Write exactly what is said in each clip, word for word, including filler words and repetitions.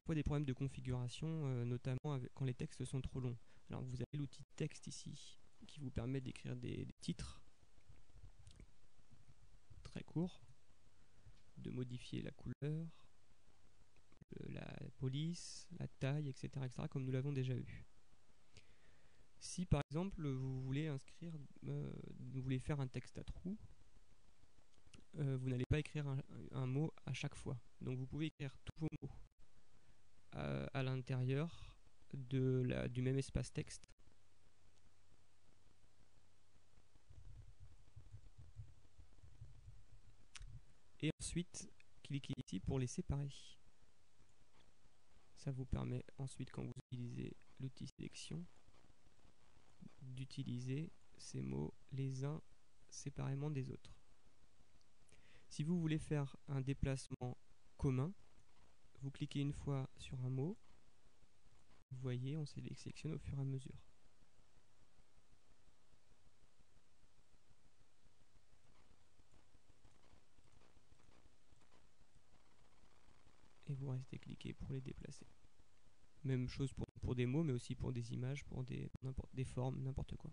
parfois des problèmes de configuration, euh, notamment avec, quand les textes sont trop longs. Alors vous avez l'outil texte ici, qui vous permet d'écrire des, des titres très courts, de modifier la couleur, le, la police, la taille, et cetera, et cetera, comme nous l'avons déjà vu. Si par exemple vous voulez inscrire, euh, vous voulez faire un texte à trous, euh, vous n'allez pas écrire un, un mot à chaque fois. Donc vous pouvez écrire tous vos mots à, à l'intérieur de la, du même espace texte. Et ensuite, cliquez ici pour les séparer. Ça vous permet ensuite, quand vous utilisez l'outil sélection, d'utiliser ces mots les uns séparément des autres. Si vous voulez faire un déplacement commun, vous cliquez une fois sur un mot, vous voyez, on sélectionne au fur et à mesure. Et vous restez cliqué pour les déplacer. Même chose pour, pour des mots, mais aussi pour des images, pour des, n'importe, des formes, n'importe quoi.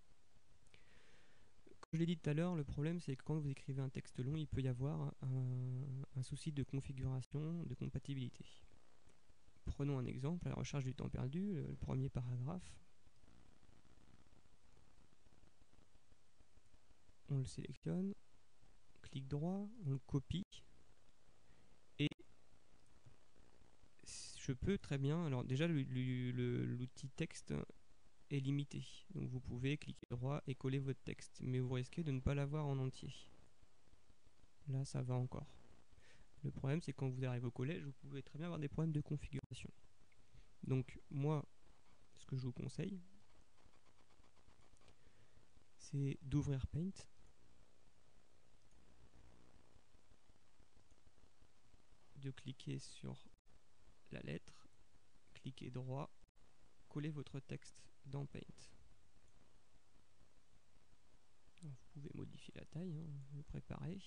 Comme je l'ai dit tout à l'heure, le problème c'est que quand vous écrivez un texte long, il peut y avoir un, un souci de configuration, de compatibilité. Prenons un exemple, à la recherche du temps perdu, le, le premier paragraphe. On le sélectionne, clic droit, on le copie. Et je peux très bien, alors déjà l'outil texte est limité. Donc vous pouvez cliquer droit et coller votre texte, mais vous risquez de ne pas l'avoir en entier. Là, ça va encore. Le problème, c'est que quand vous arrivez au collège, vous pouvez très bien avoir des problèmes de configuration. Donc moi, ce que je vous conseille, c'est d'ouvrir Paint, de cliquer sur la lettre, cliquez droit, coller votre texte dans Paint. Alors, vous pouvez modifier la taille, hein, le préparer.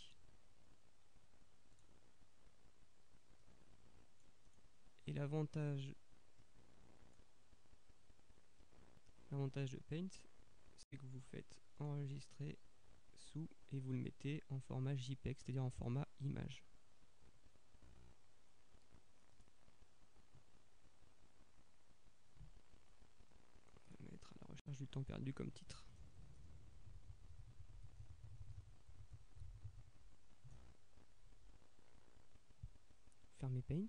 Et l'avantage l'avantage de Paint, c'est que vous faites enregistrer sous et vous le mettez en format JPEG, c'est-à-dire en format image. On va mettre à la recherche du temps perdu comme titre. Fermez Paint.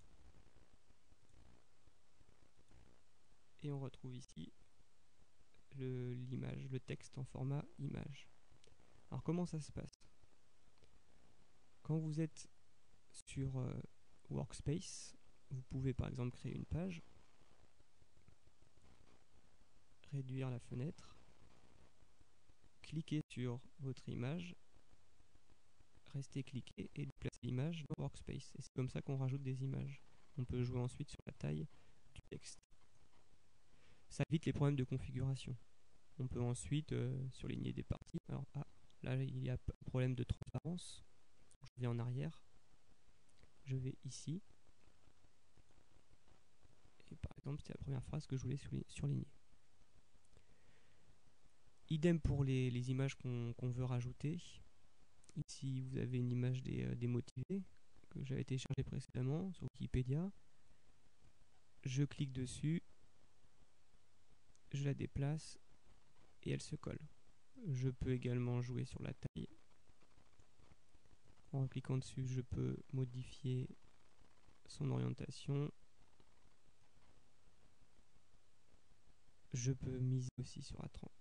Et on retrouve ici l'image, le, le texte en format image. Alors comment ça se passe? Quand vous êtes sur euh, Workspace, vous pouvez par exemple créer une page, réduire la fenêtre, cliquer sur votre image, rester cliqué et déplacer l'image dans Workspace. Et c'est comme ça qu'on rajoute des images. On peut jouer ensuite sur la taille du texte. Ça évite les problèmes de configuration. On peut ensuite euh, surligner des parties. Alors ah, là il y a un problème de transparence. Je viens en arrière. Je vais ici. Et par exemple, c'est la première phrase que je voulais surligner. Idem pour les, les images qu'on qu'on veut rajouter. Ici, vous avez une image des, euh, des motivés que j'avais téléchargée précédemment sur Wikipédia. Je clique dessus. Je la déplace et elle se colle. Je peux également jouer sur la taille. En cliquant dessus, je peux modifier son orientation. Je peux miser aussi sur la,